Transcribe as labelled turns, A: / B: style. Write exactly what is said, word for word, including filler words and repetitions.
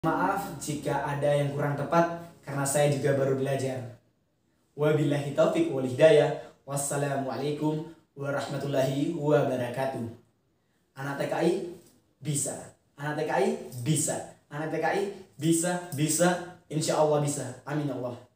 A: Maaf jika ada yang kurang tepat karena saya juga baru belajar. Wabillahi taufiq wal hidayah. Wassalamualaikum warahmatullahi wabarakatuh. Anak T K I bisa. Anak T K I bisa. Anak T K I bisa, bisa. Insya Allah bisa. Amin ya Allah.